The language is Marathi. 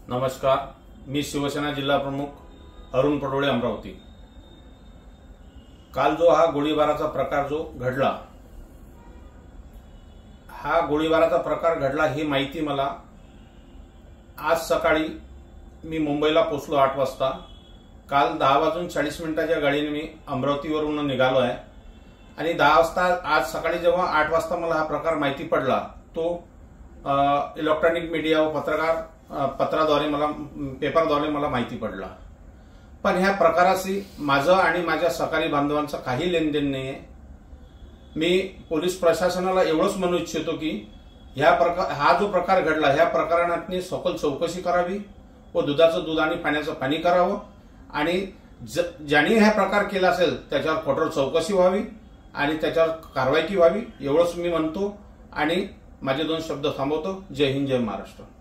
नमस्कार, मी शिवसेना जिल्हा प्रमुख अरुण पडोळे अमरावती। काल जो हा गोळीबाराचा प्रकार जो घडला, हा गोळीबाराचा प्रकार घडला ही माहिती मला आज सकाळी मी मुंबईला पोहोचलो 8 वाजता। काल 10:40 गाडीने मी अमरावतीवरून निघालो आहे आणि 10 वाजता आज सकाळी जेव्हा 8 वाजता मला हा प्रकार माहिती पडला तो इलेक्ट्रॉनिक मीडिया व पत्राद्वारे मला पेपरद्वारे मला माहिती पडला। पण ह्या प्रकाराशी माझं आणि माझ्या सहकारी बांधवांचं काही लेनदेन नाहीये। मी पोलीस प्रशासनाला एवढंच म्हणू इच्छितो की हा जो प्रकार घडला ह्या प्रकरणातनी सखोल चौकशी करावी व दुधाचं दूध आणि पाण्याचं पाणी करावं आणि ज्यांनी हा प्रकार केला असेल त्याच्यावर कठोर चौकशी व्हावी आणि त्याच्यावर कारवाई व्हावी एवढंच मी म्हणतो आणि माझे 2 शब्द थांबवतो। जय हिंद, जय महाराष्ट्र।